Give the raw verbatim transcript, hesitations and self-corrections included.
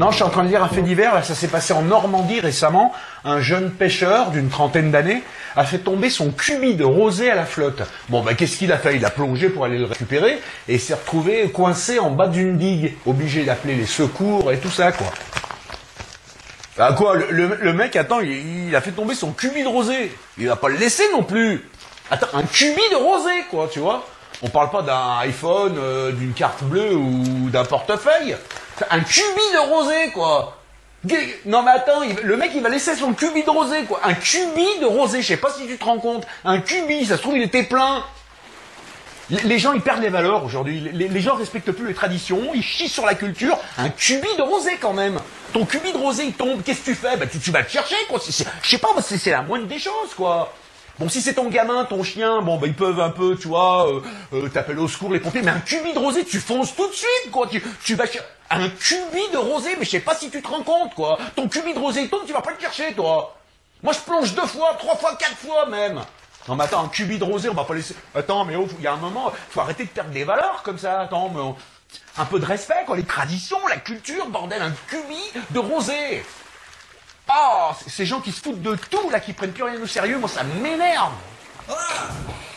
Non, je suis en train de lire un fait divers, là, ça s'est passé en Normandie récemment. Un jeune pêcheur d'une trentaine d'années a fait tomber son cubi de rosé à la flotte. Bon, bah, qu'est-ce qu'il a fait? Il a plongé pour aller le récupérer et s'est retrouvé coincé en bas d'une digue, obligé d'appeler les secours et tout ça, quoi. Bah quoi, le, le, le mec, attends, il, il a fait tomber son cubi de rosé. Il va pas le laisser non plus. Attends, un cubi de rosé, quoi, tu vois. On parle pas d'un iPhone, euh, d'une carte bleue ou d'un portefeuille. Un cubi de rosé, quoi. Non mais attends, il, le mec il va laisser son cubi de rosé, quoi. Un cubi de rosé, je sais pas si tu te rends compte. Un cubi, ça se trouve il était plein. Les gens ils perdent les valeurs aujourd'hui. Les, les gens respectent plus les traditions, ils chient sur la culture. Un cubi de rosé quand même. Ton cubi de rosé il tombe, qu'est-ce que tu fais? Bah tu, tu vas le chercher, quoi. Je sais pas, c'est la moindre des choses, quoi. Bon, si c'est ton gamin, ton chien, bon, bah, ils peuvent un peu, tu vois, euh, euh, t'appelles au secours les pompiers, mais un cubi de rosé, tu fonces tout de suite, quoi. Tu, tu vas chercher un cubi de rosé, mais je sais pas si tu te rends compte, quoi. Ton cubi de rosé, il tombe, tu vas pas le chercher, toi. Moi, je plonge deux fois, trois fois, quatre fois, même. Non, mais attends, un cubi de rosé, on va pas laisser... Attends, mais oh, il y a un moment, faut arrêter de perdre des valeurs, comme ça, attends, mais on... un peu de respect, quoi, les traditions, la culture, bordel, un cubi de rosé. Oh, ces gens qui se foutent de tout, là, qui prennent plus rien au sérieux, moi, ça m'énerve. Ah